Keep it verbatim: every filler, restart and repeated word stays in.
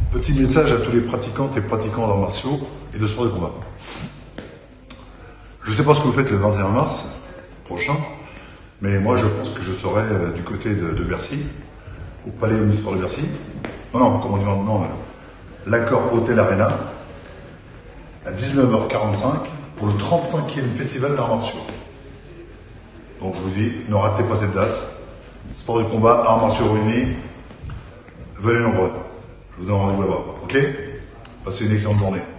Petit message à tous les pratiquantes et pratiquants d'arts martiaux et de sport de combat. Je ne sais pas ce que vous faites le vingt et un mars prochain, mais moi je pense que je serai euh, du côté de, de Bercy, au Palais Omnisport de Bercy. Non, non, comment on dit maintenant, euh, l'Accor Hotel Arena, à dix-neuf heures quarante-cinq pour le trente-cinquième festival d'arts martiaux. Donc je vous dis, ne ratez pas cette date. Sport de combat, arts martiaux réunis, venez nombreux. Je vous donne rendez-vous là-bas, ok? Passez une excellente journée.